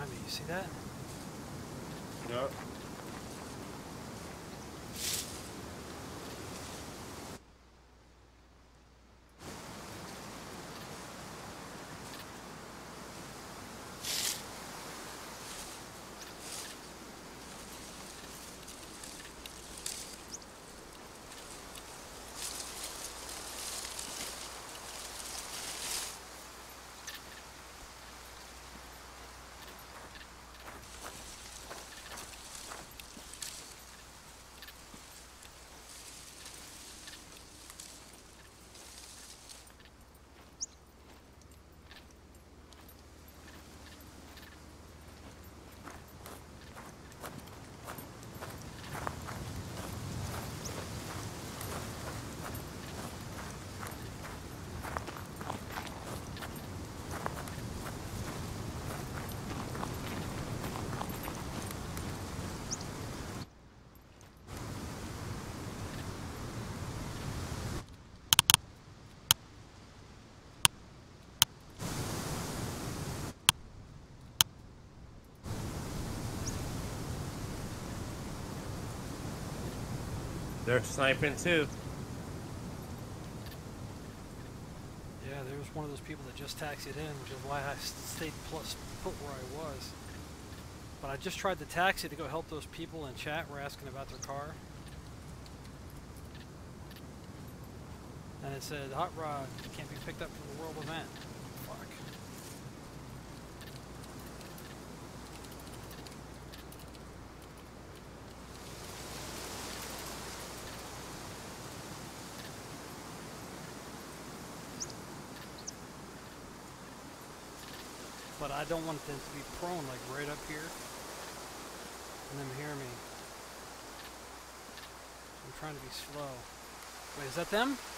behind me. You see that? Yep. They're sniping too. Yeah, there was one of those people that just taxied in, which is why I stayed put where I was. But I just tried the taxi to go help those people in chat who were asking about their car. And it said, Hot Rod can't be picked up from the world event. Fuck. But I don't want them to be prone, like right up here, and them hear me. I'm trying to be slow. Wait, is that them?